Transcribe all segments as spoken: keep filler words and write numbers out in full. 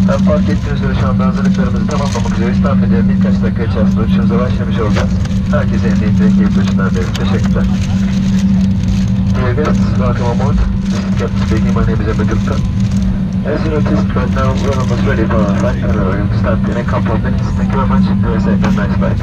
Ben fark ettiğiniz üzere şu anda hazırlıklarımızı tamamlamak üzereyiz. Tahmin birkaç dakika içerisinde uçuşumuza başlamış olacağız. Herkese emniyetli keyif uçuşlar derim. Teşekkürler. Dear guests, welcome on board. This is Captain speaking. My name is Emre Gupta. As you noticed, right now we're almost ready for our flight. And we're going to start in a couple of minutes. Thank you very much. Have a safe and nice flight.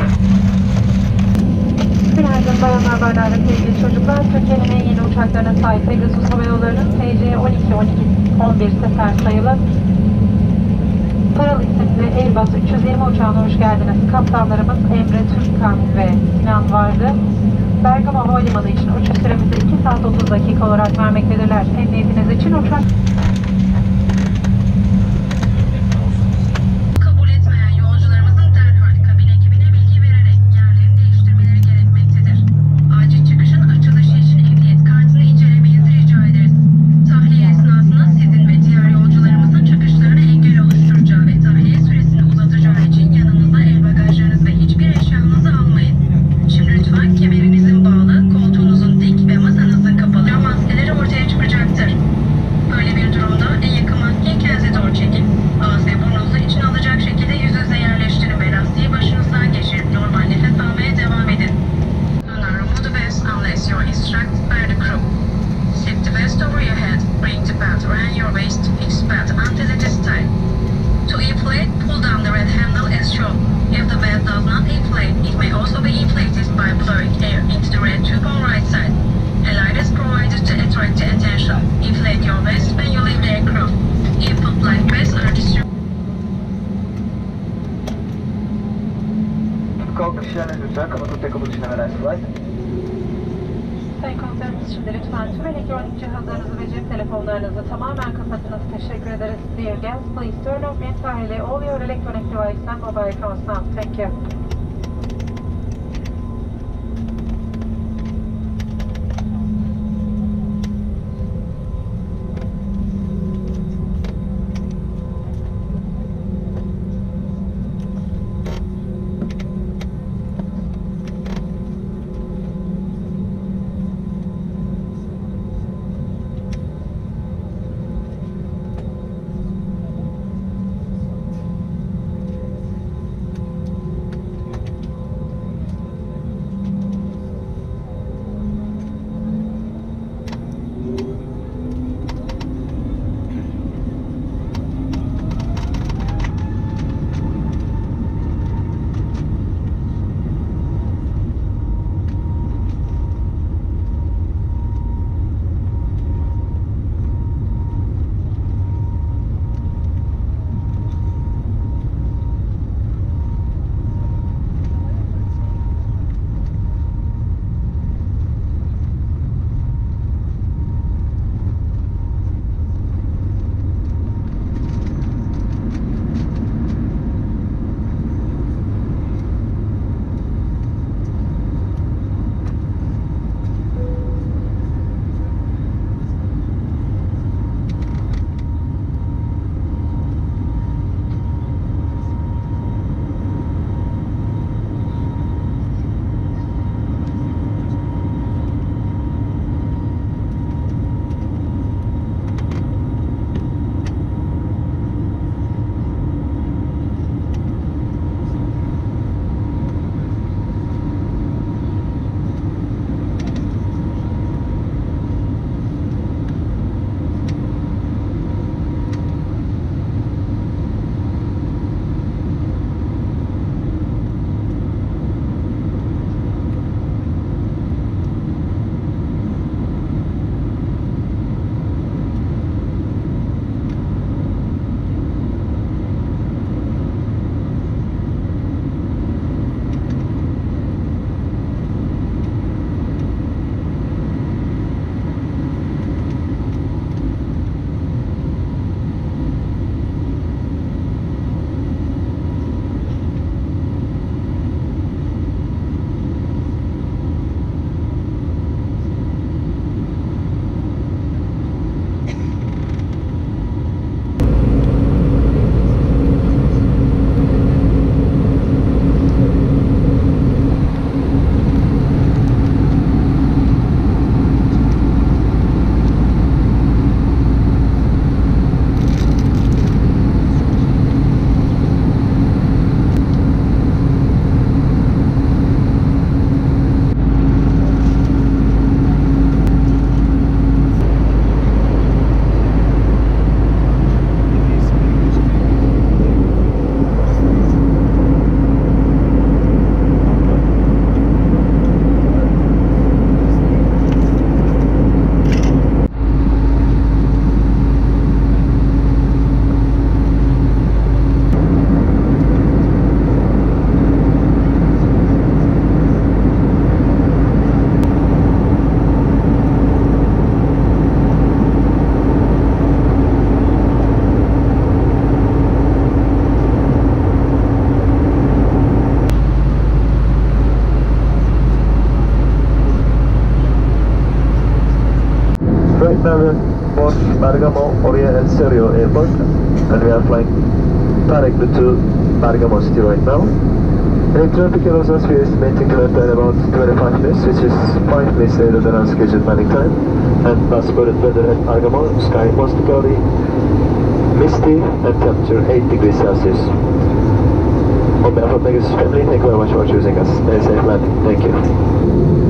Günaydın bayanlar, baylar ve sevgili çocuklar. Türkiye'nin en yeni uçaklarına sahip Pegasus Hava Yolları'nın T C on iki on iki on bir sefer sayılı paralı isimli Airbus üç yüz yirmi uçağına hoş geldiniz. Kaptanlarımız Emre Türkkan ve Sinan vardı. Bergama Havalimanı için uçuş süremizi iki saat otuz dakika olarak vermektedirler. Emniyetiniz için uçak Sayın Komiserimiz, şimdi lütfen tüm elektronik cihazlarınızı ve cep telefonlarınızı tamamen kapatınız. Teşekkür ederiz. Dear guests, please turn off entirely all your electronic devices and mobile phones now. Thank you. board Bergamo Oria and Serio Airport, and we are flying directly to Bergamo City right now. In traffic losses, we are estimating to land at about twenty-five minutes, which is five minutes later than our scheduled landing time. And thus, current weather at Bergamo, sky mostly cloudy, misty, and temperature eight degrees Celsius. On behalf of Pegasus family, thank you very much for choosing us. Very safe landing. Thank you.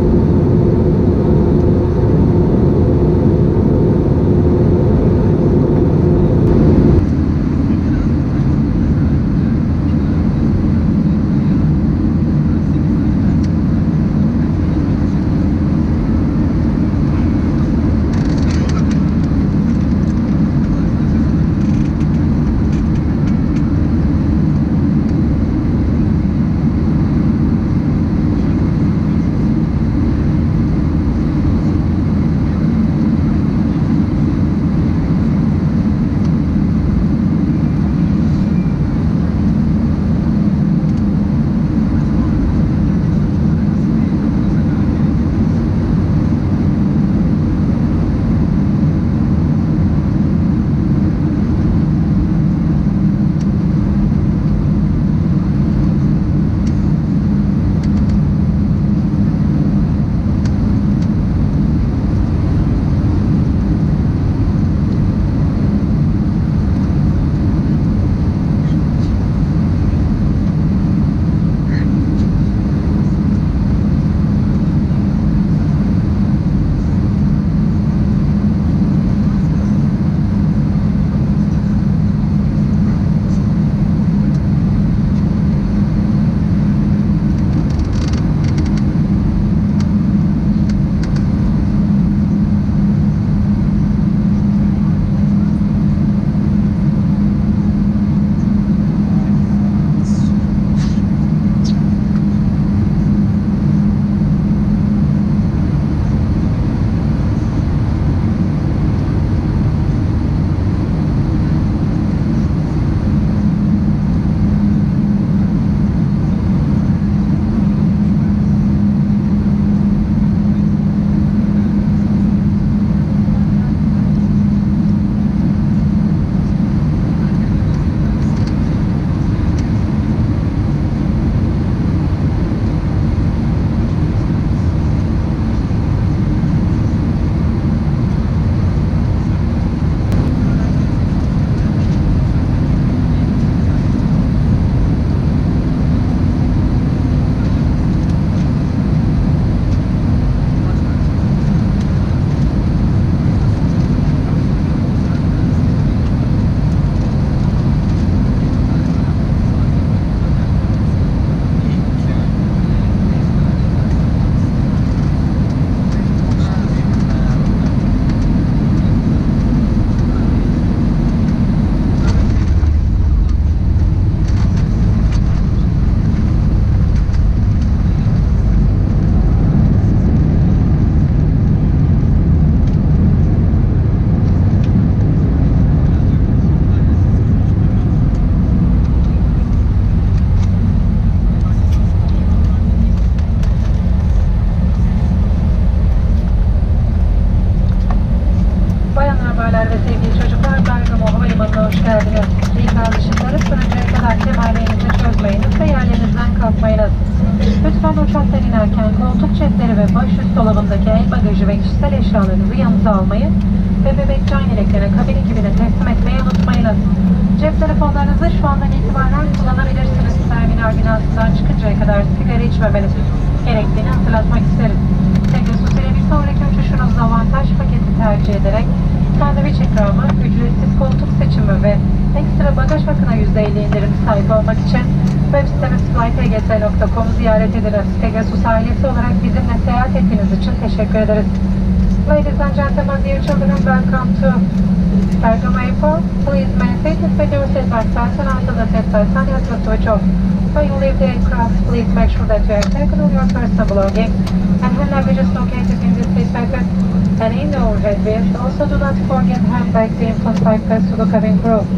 dolabındaki el bagajı ve kişisel eşyalarınızı yanınıza almayı ve bebek can yeleklerini kabin ekibine teslim etmeyi unutmayınız. Cep telefonlarınızı şu andan itibaren kullanabilirsiniz. Terminal binasından çıkıncaya kadar sigara içmemeniz gerektiğini hatırlatmak isteriz. Pegasus ile bir sonraki uçuşunuzda avantaj paketi tercih ederek sandviç ikramı, ücretsiz koltuk seçimi ve ekstra bagaj hakkına yüzde elli indirim sahip olmak için web sitemiz flight p g s nokta com'u ziyaret ediniz. Pegasus ailesi olarak bizimle seyahat ettiğiniz için teşekkür ederiz. Ladies and gentlemen, dear children, welcome to Bergamo Airport. Please maintain the secure seatbelt fasten until the seatbelt sign has been switched off. When you leave the aircraft, please make sure that you have taken all your personal belongings and hand luggage is located in this seat pocket and in the overhead bin. Also, do not forget handbags, infant backpacks to the cabin crew.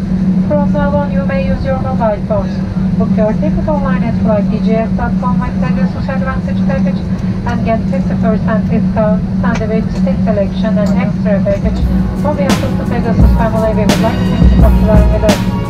From now on, you may use your mobile phones. Book your ticket online at flight d j s dot com with Pegasus Advantage package and get fifty percent discount, sandwich, seat selection and extra baggage. On behalf of the Pegasus family, we would like to thank you for flying with us.